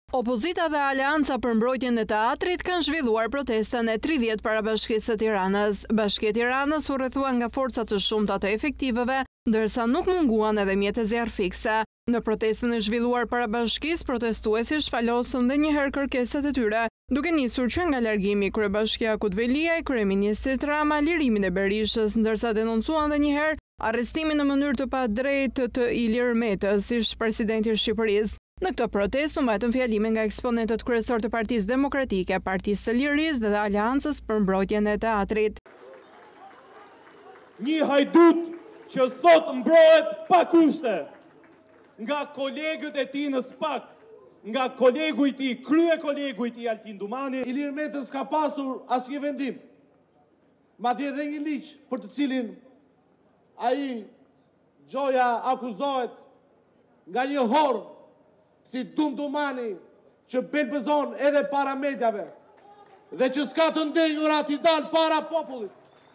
Opozita dhe Aleanca për mbrojtjen e teatrit kanë zhvilluar protestën e 30 para Bashkisë së Tiranës. Bashkia e Tiranës u rrethua nga forca të shumta të efektiveve, ndërsa nuk munguan edhe mjete zjarr fikse. Në protestën e zhvilluar para Bashkisë, protestuesit shpalosën dhe njëherë kërkesat e tyre, duke nisur që nga largimi i kryebashkiakut Veliaj, kryeministrit Rama, lirimin e Berishës, ndërsa denoncuan edhe njëherë arrestimin në mënyrë të padrejtë të Ilir Metës, ish presidenti i Shqipërisë. Në këtë protestë u mbajtën fjalime nga eksponentët kryesor të Partisë Demokratike, Partisë së Lirisë dhe Aleancës për mbrojtjen e teatrit. Një hajdut që sot mbrohet pa kushte nga kolegët e tij në SPAK, nga kolegu i tij, krye kolegu i tij Altin Dumani. Ilir Metës ka pasur asnjë vendim, madje edhe një ligj për të cilin ai Gjoja akuzohet nga një horr si Dumani që belbëzon edhe para medjave dhe që s'ka të ndenjur ati dal para popullit.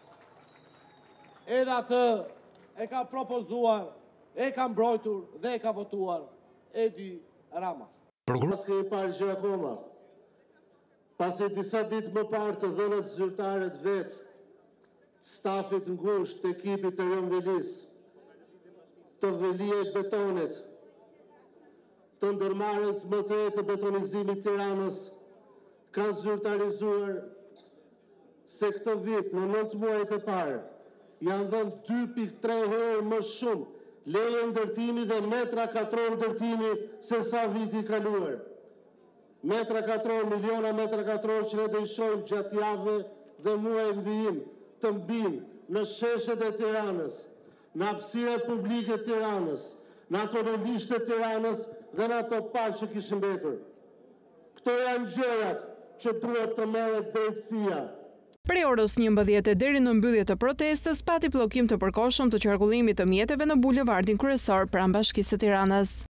Edhe atë e ka propozuar, e ka mbrojtur dhe e ka votuar Edi Rama. Pas kemi parë gjë akoma, pasi disa ditë më parë të dhënat zyrtare të vetë, stafit ngushtë të ekipit të Jon Velis, të Veliajt Betonit, të ndërmarrjes më të re të betonizimit Tiranës, kanë zyrtarizuar se këtë vit në 9 muajt e parë janë dhënë 2.3 herë më shumë leje ndërtimi dhe metra katror ndërtimi se sa viti i kaluar. Metra katror, miliona metra katror që ne do i shohim gjatë javëve dhe muajve vijim të mbijnë në sheshet e Tiranës, në hapësirat publike të Tiranës, në autonomisht të Tiranës dhe në ato parë që kishin mbetur. Këto janë gjërat që duhet të merret drejtësia. Prej orës 11 deri në mbyllje të protestës, pati bllokim të përkohshëm të qarkullimit të mjeteve në bulevardin kryesor pranë Bashkisë së Tiranës.